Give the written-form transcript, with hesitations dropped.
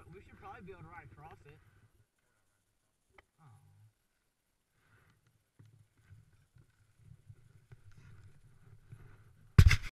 We should probably be able to ride across it.